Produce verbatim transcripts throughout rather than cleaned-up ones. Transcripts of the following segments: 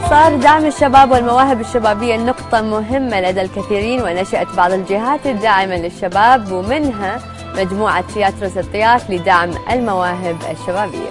صار دعم الشباب والمواهب الشبابية نقطة مهمة لدى الكثيرين، ونشأت بعض الجهات الداعمة للشباب ومنها مجموعة تياترو الطياف لدعم المواهب الشبابية.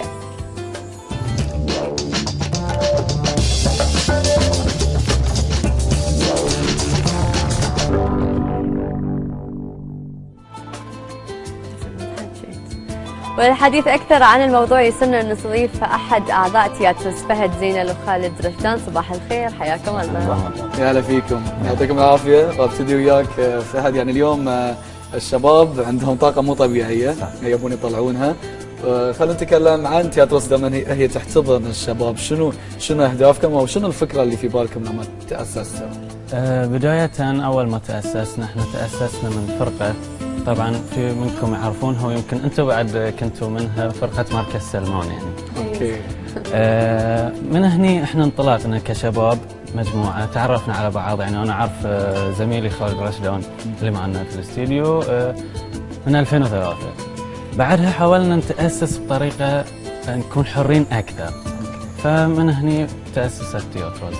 وللحديث أكثر عن الموضوع يسرنا أن نستضيف أحد أعضاء تياتروس فهد زينل وخالد رشدان. صباح الخير، حياكم الله. يا هلا فيكم، يعطيكم العافية. وابتدي وياك فهد. يعني اليوم الشباب عندهم طاقة مو طبيعية يبون يطلعونها. خلينا نتكلم عن تياتروس دائما هي تحتضن الشباب. شنو شنو أهدافكم أو شنو الفكرة اللي في بالكم لما تأسستوا؟ أه بداية أول ما تأسسنا احنا تأسسنا من فرقة، طبعا في منكم يعرفونها ويمكن انتم بعد كنتوا منها، فرقة مركز سلمان يعني. اوكي. آه من هني احنا انطلقنا كشباب مجموعة، تعرفنا على بعض. يعني انا اعرف آه زميلي خالد رشدان اللي معنا في الاستديو آه من ألفين وثلاثة. بعدها حاولنا نتأسس بطريقة نكون حرين اكثر، فمن هني تأسست تياتروس.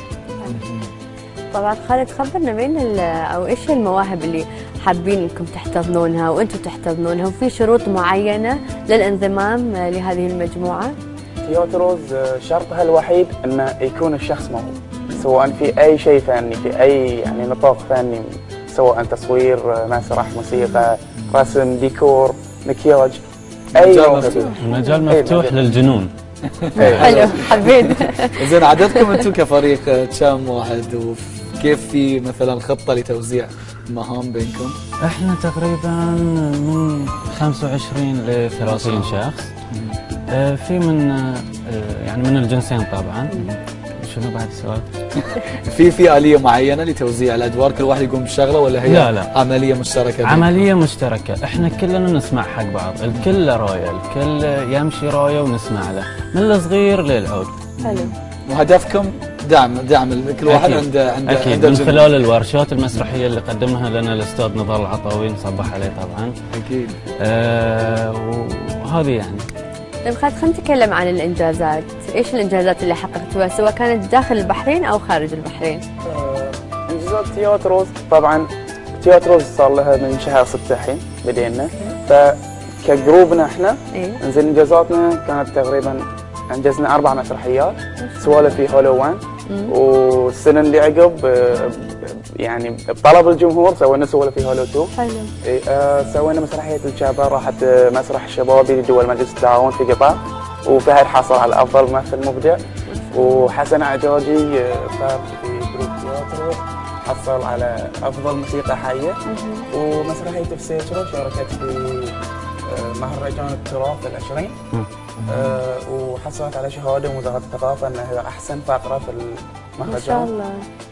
طبعا خالد، خبرنا مين او ايش المواهب اللي حابين انكم تحتضنونها وانتم تحتضنونها، وفي شروط معينه للانضمام لهذه المجموعه؟ تياتروس شرطها الوحيد انه يكون الشخص موهوب، سواء في اي شيء فني، في اي يعني نطاق فني، سواء تصوير، مسرح، موسيقى، رسم، ديكور، مكياج، اي موهبه. المجال مفتوح أي للجنون. حلو، حبيت. زين، عددكم انتم كفريق كم واحد، وكيف في مثلا خطه لتوزيع المهام بينكم؟ احنا تقريبا من خمسة وعشرين ل ثلاثين شخص. اه في من اه يعني من الجنسين طبعا. شنو بعد السؤال؟ في في آلية معينة لتوزيع الأدوار، كل واحد يقوم بشغله ولا هي لا لا عملية مشتركة؟ عملية مشتركة، احنا كلنا نسمع حق بعض، الكل راية، الكل يمشي راية ونسمع له من الصغير للعود. حلو. وهدفكم دعم دعم كل واحد عنده عنده أكيد عنده من خلال الورشات المسرحية اللي قدمها لنا الأستاذ نضال العطاوي، نصبح عليه طبعا. أكيد. آه وهذه يعني. طيب خالد، خلينا نتكلم عن الانجازات. ايش الانجازات اللي حققتوها سواء كانت داخل البحرين او خارج البحرين؟ آه انجازات تياتروس، طبعا تياتروس صار لها من شهر ستة الحين بدينا، فكجروبنا احنا إيه؟ انزين انجازاتنا كانت تقريبا انجزنا اربع مسرحيات، سوالف في هولو وان، والسنه اللي عقب يعني بطلب الجمهور سوينا سوالف في هولو تو. حلو. إيه آه سوينا مسرحيه الشابه، راحت مسرح الشبابي لدول مجلس التعاون في قطر، وفهد حصل على افضل ممثل مبدع، وحسن عجاجي فاز في جروب تياترو حصل على افضل موسيقى حيه، ومسرحيه فسيترو شاركت في مهرجان التراث العشرين، آه وحصلت على شهاده من وزاره الثقافه انها احسن فقره في المهرجان. ما شاء الله.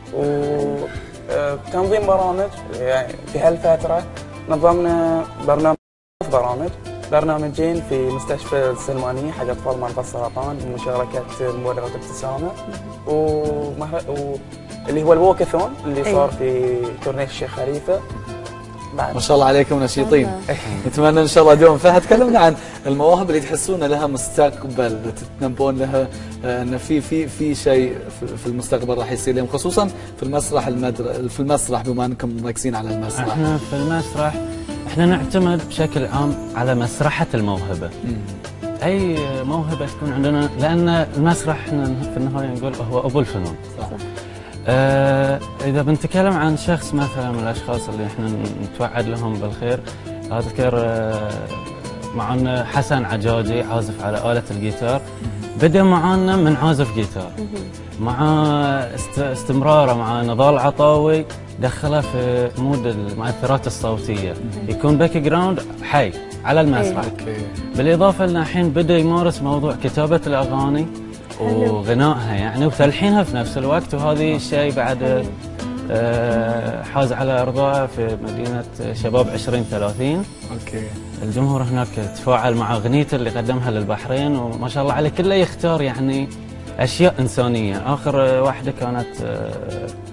وتنظيم برامج، يعني في هالفتره نظمنا برنامج برامج برنامجين في مستشفى السلمانيه حق اطفال مرضى السرطان بمشاركه مبادره ابتسامه، ومهر... و... اللي هو الووكاثون اللي صار في كورنيش الشيخ خليفه. ما شاء الله عليكم نشيطين. نتمنى ان شاء الله دوم. فهد، تكلمنا عن المواهب اللي تحسون لها مستقبل، تتنبون لها ان في في في شيء في المستقبل راح يصير لهم، خصوصا في المسرح المدر في المسرح بما انكم مركزين على المسرح. احنا في المسرح احنا نعتمد بشكل عام على مسرحة الموهبة. مم. اي موهبة تكون عندنا، لان المسرح احنا في النهاية نقول هو ابو الفنون. صح. آه إذا بنتكلم عن شخص مثلا من الأشخاص اللي إحنا نتوعد لهم بالخير، أذكر آه معنا حسن عجاجي عازف على آلة الجيتار، بدأ معنا من عازف جيتار، مع استمراره مع نضال عطاوي دخله في مود المؤثرات الصوتية، يكون باك جراوند حي على المسرح. بالإضافة لنا الحين بدأ يمارس موضوع كتابة الأغاني وغنائها يعني وتلحينها في نفس الوقت، وهذه الشيء بعد آه حاز على ارضاء في مدينه شباب عشرين ثلاثين. اوكي. الجمهور هناك تفاعل مع اغنيته اللي قدمها للبحرين، وما شاء الله عليه كله يختار يعني اشياء انسانيه. اخر واحده كانت آه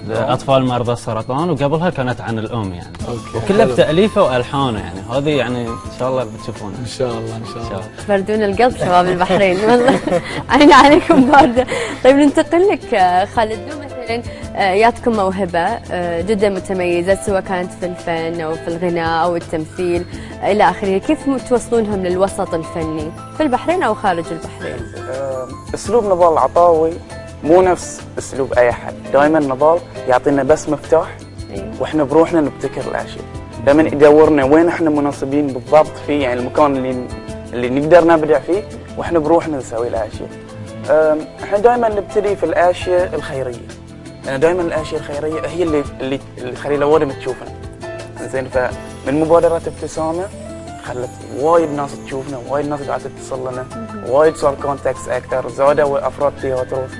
اطفال مرضى السرطان، وقبلها كانت عن الام يعني. اوكي. وكلها بتاليفه والحانه يعني. هذه يعني ان شاء الله بتشوفونها ان شاء الله ان شاء الله. تبردون القلب شباب البحرين والله. عين عليكم بارده. طيب ننتقل لك خالد، لو مثلا جاتكم موهبه جدا متميزه سواء كانت في الفن او في الغناء او التمثيل الى اخره، كيف توصلونهم للوسط الفني في البحرين او خارج البحرين؟ اسلوب نضال العطاوي مو نفس اسلوب اي حد، دائما نضال يعطينا بس مفتاح واحنا بروحنا نبتكر الاشياء، دائما يدورنا وين احنا مناسبين بالضبط فيه، يعني المكان اللي اللي نقدر نبدع فيه واحنا بروحنا نسوي الاشياء. احنا دائما نبتدي في الاشياء الخيريه، لان دائما الاشياء الخيريه هي اللي اللي اللي تخلي الاوادم تشوفنا. زين، فمن مبادره ابتسامه خلت وايد ناس تشوفنا، وايد ناس قاعده تتصل لنا، وايد صار كونتاكتس اكثر، زادوا افراد تياتروس.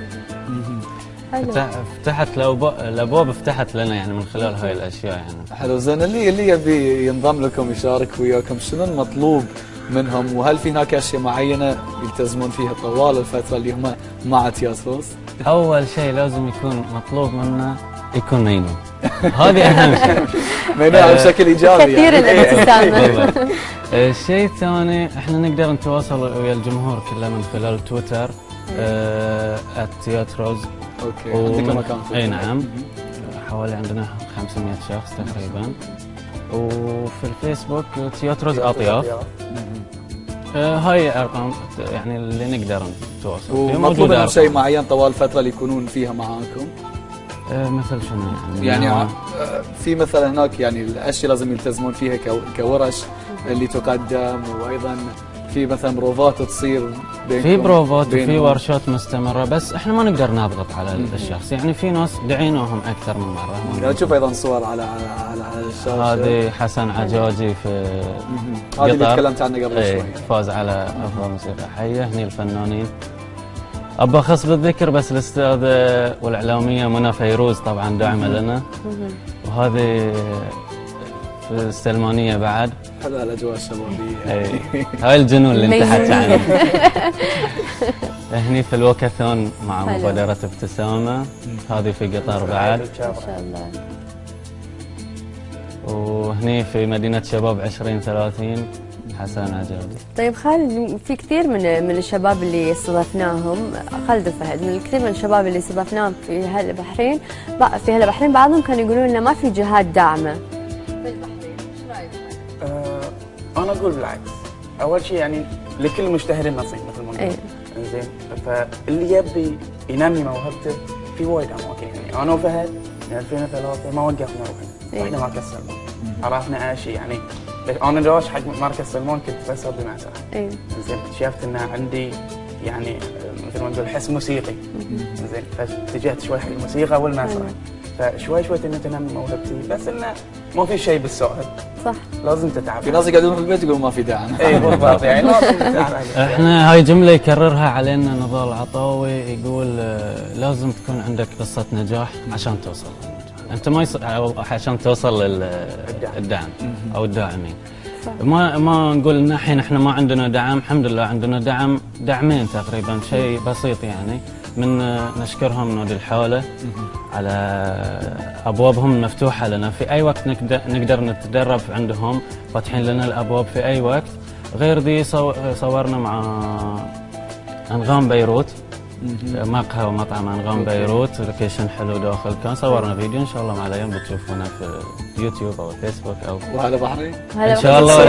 فتحت الابواب، فتحت لنا يعني من خلال هاي الاشياء يعني. حلو. زين، اللي اللي يبي ينضم لكم يشارك وياكم شنو المطلوب منهم، وهل في هناك اشياء معينه يلتزمون فيها طوال الفتره اللي هم مع تياتروس؟ اول شيء لازم يكون مطلوب منه يكون مينون. هذه اهم شيء. مينون بشكل ايجابي كثير الابتسامه. الشيء الثاني احنا نقدر نتواصل ويا الجمهور كله من خلال تويتر @تياتروز. اوكي. عندكم مكان؟ اي نعم، حوالي عندنا خمسمئة شخص تقريبا. وفي الفيسبوك تياتروز اطياف. آه هاي ارقام يعني اللي نقدر نتواصل فيها. ومطلوب منهم شيء معين طوال الفتره اللي يكونون فيها معاكم؟ آه مثل شنو يعني؟ يعني في مثلا هناك يعني الاشياء لازم يلتزمون فيها كورش اللي تقدم، وايضا في مثلا بروفات تصير بينكم؟ في بروفات وفي ورشات مستمره، بس احنا ما نقدر نضغط على الشخص، يعني في ناس دعيناهم اكثر من مره. يعني تشوف ايضا صور على على على, على الشاشه. هذه حسن عجاجي في هذه اللي تكلمت عنها قبل ايه شوي، فاز على افضل موسيقى حيه. هني الفنانين ابى اخص بالذكر بس الاستاذه والاعلاميه منى فيروز طبعا داعمه لنا، وهذه في السلمانيه بعد. حلو الاجواء الشبابيه. اي هاي الجنون اللي انت حكيت عنه. هني في الوكاثون مع مبادره ابتسامه، هذه في قطر بعد. ما شاء الله. وهني في مدينه شباب عشرين ثلاثين حسن عجابي. طيب خالد، في كثير من من الشباب اللي استضفناهم، خالد وفهد، من الكثير من الشباب اللي استضفناهم في هالبحرين في هالبحرين بعضهم كانوا يقولون لنا ما في جهات داعمه في البحرين، ايش رايك؟ أه انا اقول بالعكس. اول شيء يعني لكل مجتهد نصيب مثل ما نقول. زين، فاللي يبي ينمي موهبته في وايد اماكن، يعني انا وفهد من ألفين وثلاثة ما وقفنا روحنا، رحنا مركز سلمان، عرفنا اشي يعني. انا داش حق مركز سلمان كنت بس ابي مسرح. اي زين، اكتشفت ان عندي يعني مثل ما نقول حس موسيقي. زين، فاتجهت شوي حق الموسيقى والمسرح، فشوي شوي انه تنمي موهبتي، بس انه ما في شيء بالسهل. صح، لازم تتعب. في ناس يقعدون في البيت يقولون ما في دعم. اي بالضبط، يعني لازم تتعب. احنا هاي جمله يكررها علينا نضال العطاوي، يقول لازم تكون عندك قصه نجاح عشان توصل للنجاح. انت ما يص... عشان توصل للدعم او الداعمين. ما ما نقول ان الحين احنا ما عندنا دعم، الحمد لله عندنا دعم، دعمين تقريبا، شيء بسيط يعني. من نشكرهم نادي الحوله على ابوابهم مفتوحه لنا في اي وقت، نقدر نقدر نتدرب عندهم، فاتحين لنا الابواب في اي وقت. غير ذي صورنا مع انغام بيروت، مقهى ومطعم انغام بيروت، لوكيشن حلو داخل كان، صورنا فيديو ان شاء الله مع الايام بتشوفونه في يوتيوب او فيسبوك او وهذا بحرين ان شاء الله.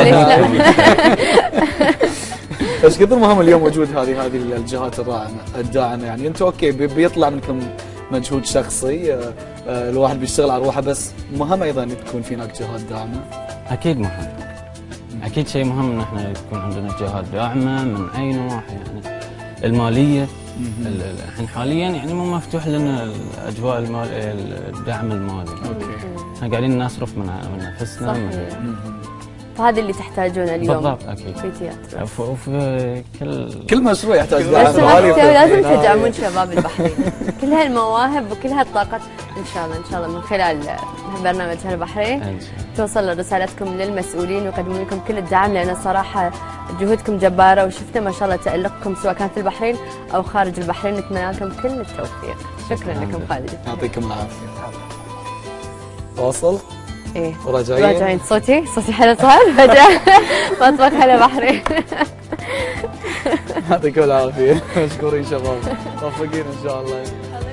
ايش كثر مهم اليوم وجود هذه هذه الجهات الداعمه الداعمه يعني انتم اوكي بيطلع منكم مجهود شخصي، الواحد بيشتغل على روحه، بس مهم ايضا تكون في هناك جهات داعمه. اكيد مهم، اكيد شيء مهم ان احنا يكون عندنا جهات داعمه من اي نوع يعني. الماليه الحين حاليا يعني مو مفتوح لنا الاجواء المال الدعم المالي. اوكي، احنا قاعدين نصرف من من نفسنا. فهذا اللي تحتاجونه اليوم بالضبط. اكيد في تياتروس وفي كل كل مشروع يحتاج دعم. لازم تدعمون شباب البحرين، كل هالمواهب وكل هالطاقات. ان شاء الله ان شاء الله من خلال برنامج هالبحرين توصل رسالتكم للمسؤولين ويقدمون لكم كل الدعم، لان صراحه جهودكم جباره، وشفنا ما شاء الله تألقكم سواء كان في البحرين او خارج البحرين. نتمنى لكم كل التوفيق. شكرا لكم خالد، يعطيكم العافيه. فاصل ايه وراجعين راجعين. صوتي صوتي حلو صار فجأة. مطبخ هلا بحرين. يعطيكم العافيه. مشكورين شباب، موفقين ان شاء الله.